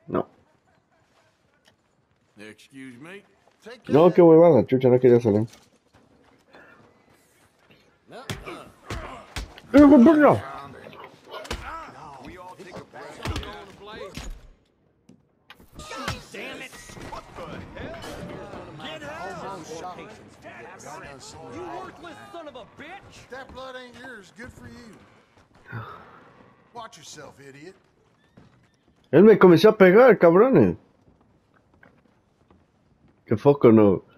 No. Excuse me. No, qué huevada, chucha, no quería salir. ¡No! Damn it! What the hell? Get out! You worthless son of a bitch! That blood ain't yours. Good for you. Watch yourself, idiot. Él me comenzó a pegar, cabrones. Qué foco no.